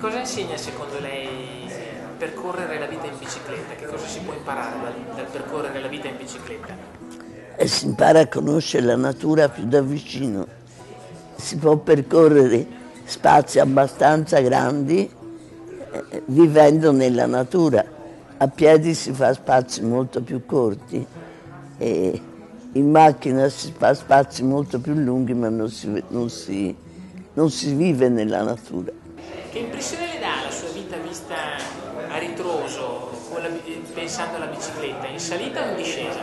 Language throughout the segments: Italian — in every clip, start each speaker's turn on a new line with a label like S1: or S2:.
S1: cosa insegna secondo lei percorrere la vita in bicicletta? Che cosa si può imparare dal percorrere la vita in bicicletta?
S2: E si impara a conoscere la natura più da vicino. Si può percorrere spazi abbastanza grandi vivendo nella natura. A piedi si fa spazi molto più corti e in macchina si fa spazi molto più lunghi, ma non si vive nella natura.
S1: Che impressione le dà la sua vita vista a ritroso, pensando alla bicicletta, in salita o in discesa?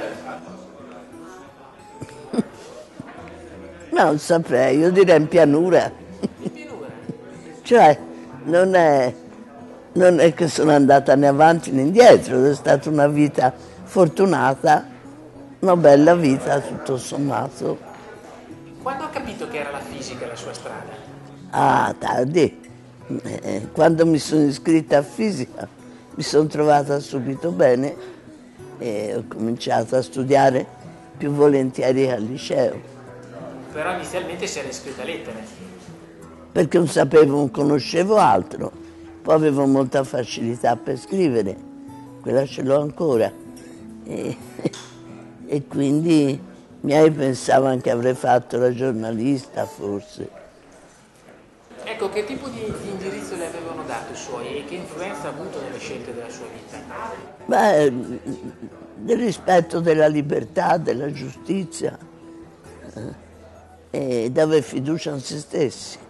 S2: Non saprei, io direi in pianura.
S1: In pianura?
S2: Cioè, non è che sono andata né avanti né indietro, è stata una vita fortunata, una bella vita tutto sommato.
S1: Quando ha capito che era la fisica la sua strada?
S2: Ah, tardi. Quando mi sono iscritta a fisica mi sono trovata subito bene e ho cominciato a studiare più volentieri al liceo.
S1: Però inizialmente si era iscritta a lettere.
S2: Perché non sapevo, non conoscevo altro. Poi avevo molta facilità per scrivere, quella ce l'ho ancora. E quindi i miei pensavano che avrei fatto la giornalista forse.
S1: Ecco, che tipo di indirizzo le avevano dato i suoi e che influenza ha avuto nelle scelte della sua vita?
S2: Beh, del rispetto della libertà, della giustizia e dare fiducia in se stessi.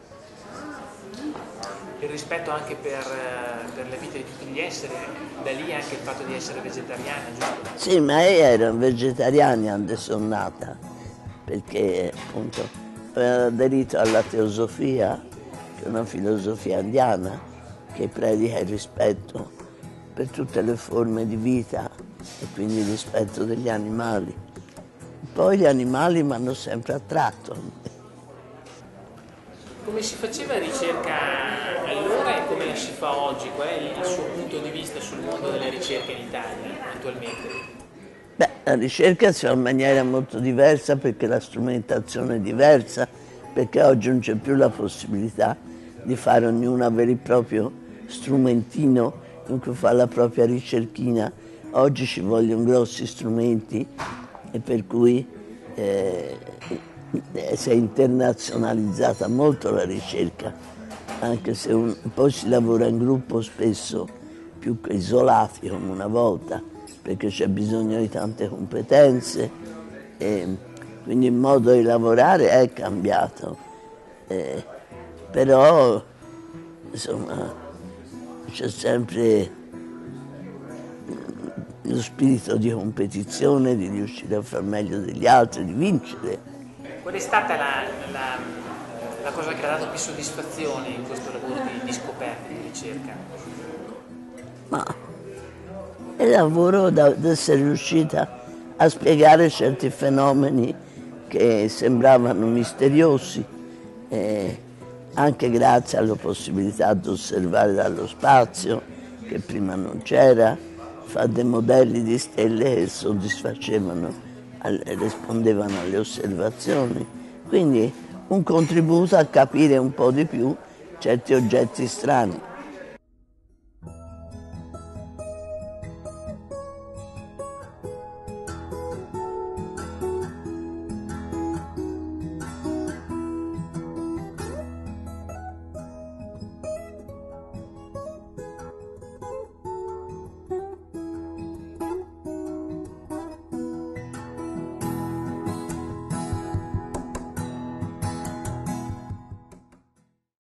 S1: Il rispetto anche per le vite di tutti gli esseri, da lì anche il fatto di essere vegetariana, giusto?
S2: Sì, ma io ero vegetariana quando sono nata, perché appunto avevo aderito alla teosofia, che è una filosofia indiana che predica il rispetto per tutte le forme di vita e quindi il rispetto degli animali. Poi gli animali mi hanno sempre attratto.
S1: Come si faceva ricerca allora e come la si fa oggi? Qual è il suo punto di vista sul mondo della ricerca in Italia attualmente?
S2: Beh, la ricerca si fa in maniera molto diversa perché la strumentazione è diversa, perché oggi non c'è più la possibilità di fare ognuno avere il proprio strumentino in cui fa la propria ricerchina. Oggi ci vogliono grossi strumenti e per cui si è internazionalizzata molto la ricerca, anche se poi si lavora in gruppo spesso più che isolati come una volta, perché c'è bisogno di tante competenze e quindi il modo di lavorare è cambiato. Però insomma c'è sempre lo spirito di competizione, di riuscire a far meglio degli altri, di vincere.
S1: Qual è stata la cosa che ha dato più soddisfazione in questo lavoro di scoperta, di ricerca?
S2: Ma il lavoro di essere riuscita a spiegare certi fenomeni che sembravano misteriosi, anche grazie alla possibilità di osservare dallo spazio, che prima non c'era, fare dei modelli di stelle che soddisfacevano, rispondevano alle osservazioni. Quindi un contributo a capire un po' di più certi oggetti strani.